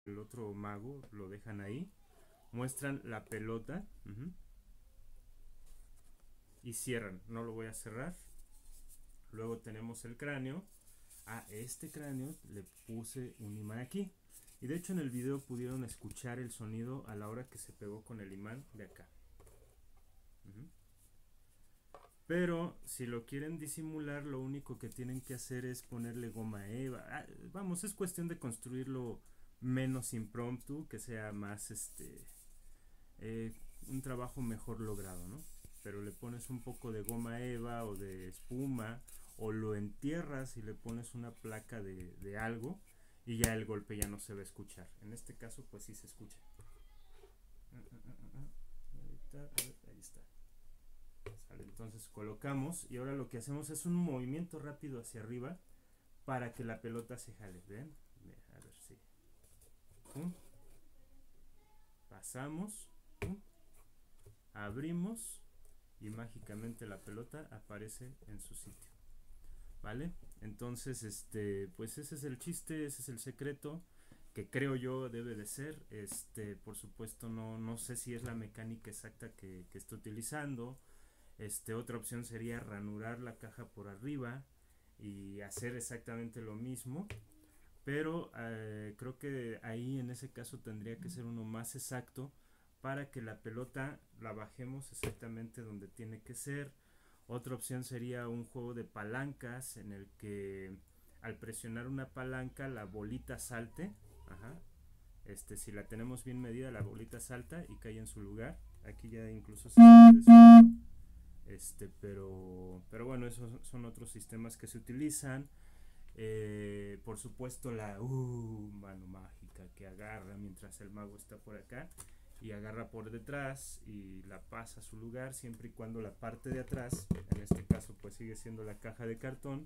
el otro mago lo dejan ahí, muestran la pelota y cierran. No lo voy a cerrar. Luego tenemos el cráneo. A este cráneo le puse un imán aquí. Y de hecho en el video pudieron escuchar el sonido a la hora que se pegó con el imán de acá. Pero si lo quieren disimular, lo único que tienen que hacer es ponerle goma eva. Vamos, es cuestión de construirlo menos impromptu, que sea más un trabajo mejor logrado, ¿no? Pero le pones un poco de goma eva o de espuma, o lo entierras y le pones una placa de algo, y ya el golpe ya no se va a escuchar. En este caso pues sí se escucha. Ahí está. Sale, entonces colocamos y ahora lo que hacemos es un movimiento rápido hacia arriba para que la pelota se jale. ¿Ven? A ver si. Pasamos, abrimos y mágicamente la pelota aparece en su sitio. ¿Vale? Entonces, pues ese es el chiste, ese es el secreto que creo yo debe de ser. Por supuesto no sé si es la mecánica exacta que estoy utilizando. Otra opción sería ranurar la caja por arriba y hacer exactamente lo mismo, pero creo que ahí en ese caso tendría que ser uno más exacto para que la pelota la bajemos exactamente donde tiene que ser. Otra opción sería un juego de palancas en el que al presionar una palanca la bolita salte. Ajá. Si la tenemos bien medida, la bolita salta y cae en su lugar. Aquí ya incluso se puede pero bueno, esos son otros sistemas que se utilizan. Por supuesto la mano mágica que agarra mientras el mago está por acá y agarra por detrás y la pasa a su lugar, siempre y cuando la parte de atrás, en este caso pues sigue siendo la caja de cartón,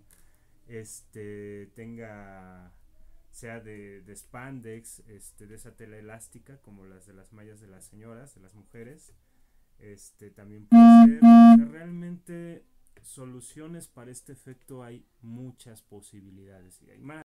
tenga, sea de spandex, de esa tela elástica como las de las mallas de las señoras, de las mujeres. También puede ser. O sea, realmente soluciones para este efecto hay muchas posibilidades y hay más.